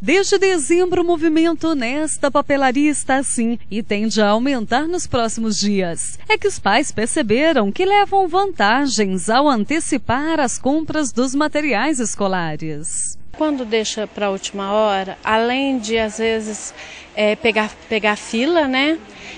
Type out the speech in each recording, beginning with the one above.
Desde dezembro, o movimento nesta papelaria está assim e tende a aumentar nos próximos dias. É que os pais perceberam que levam vantagens ao antecipar as compras dos materiais escolares. Quando deixa para a última hora, além de às vezes pegar fila, né?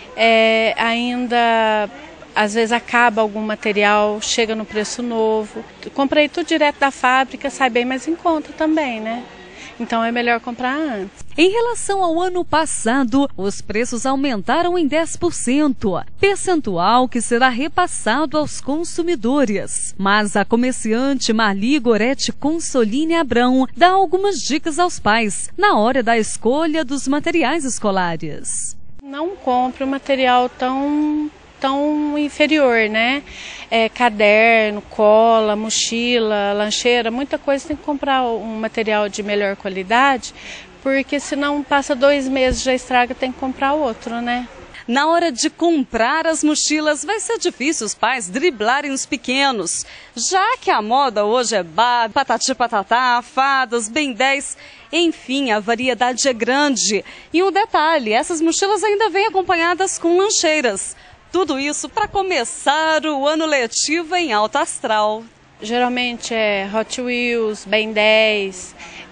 Ainda às vezes acaba algum material, chega no preço novo. Comprei tudo direto da fábrica, sai bem mais em conta também, né? Então é melhor comprar antes. Em relação ao ano passado, os preços aumentaram em 10%, percentual que será repassado aos consumidores. Mas a comerciante Marli Gorete Consoline Abrão dá algumas dicas aos pais na hora da escolha dos materiais escolares. Não compre um material tão inferior, né? Caderno, cola, mochila, lancheira, muita coisa tem que comprar um material de melhor qualidade, porque senão passa 2 meses já estraga, tem que comprar outro, né? Na hora de comprar as mochilas, vai ser difícil os pais driblarem os pequenos, já que a moda hoje é Barbie, Patati Patatá, fadas, Ben 10, enfim, a variedade é grande. E um detalhe, essas mochilas ainda vêm acompanhadas com lancheiras. Tudo isso para começar o ano letivo em alto astral. Geralmente é Hot Wheels, Ben 10,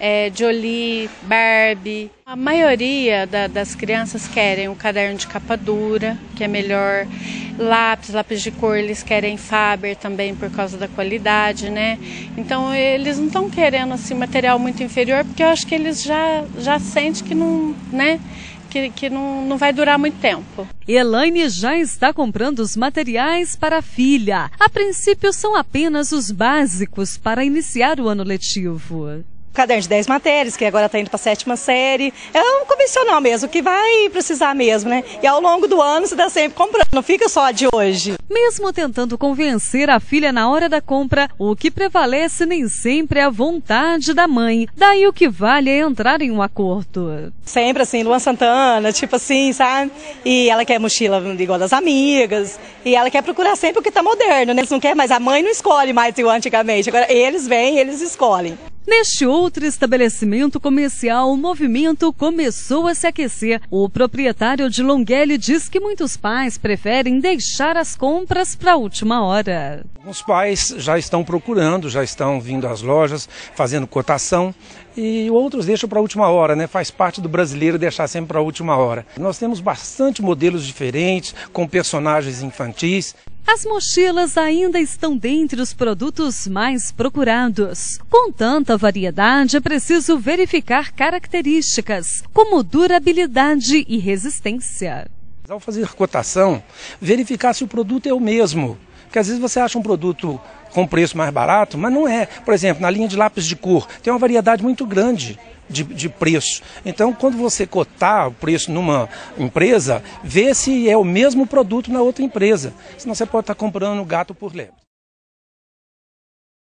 Jolie, Barbie. A maioria das crianças querem um caderno de capa dura, que é melhor. Lápis de cor, eles querem Faber também por causa da qualidade, né? Então eles não estão querendo assim material muito inferior, porque eu acho que eles já sentem que não, né? Que não vai durar muito tempo. Elaine já está comprando os materiais para a filha. A princípio são apenas os básicos para iniciar o ano letivo. Caderno de 10 matérias, que agora está indo para a 7ª série. É um convencional mesmo, que vai precisar mesmo, né? E ao longo do ano você está sempre comprando, não fica só de hoje. Mesmo tentando convencer a filha na hora da compra, o que prevalece nem sempre é a vontade da mãe. Daí o que vale é entrar em um acordo. Sempre assim, Luan Santana, tipo assim, sabe? E ela quer mochila igual das amigas. E ela quer procurar sempre o que está moderno, né? Eles não querem mais, a mãe não escolhe mais igual antigamente. Agora eles vêm, eles escolhem. Neste outro estabelecimento comercial, o movimento começou a se aquecer. O proprietário de Longuele diz que muitos pais preferem deixar as compras para a última hora. Os pais já estão procurando, já estão vindo às lojas, fazendo cotação, e outros deixam para a última hora, né? Faz parte do brasileiro deixar sempre para a última hora. Nós temos bastante modelos diferentes, com personagens infantis. As mochilas ainda estão dentre os produtos mais procurados. Com tanta variedade, é preciso verificar características, como durabilidade e resistência. Ao fazer cotação, verificar se o produto é o mesmo. Porque às vezes você acha um produto com preço mais barato, mas não é. Por exemplo, na linha de lápis de cor, tem uma variedade muito grande de preço. Então, quando você cotar o preço numa empresa, vê se é o mesmo produto na outra empresa. Senão você pode estar comprando gato por lebre.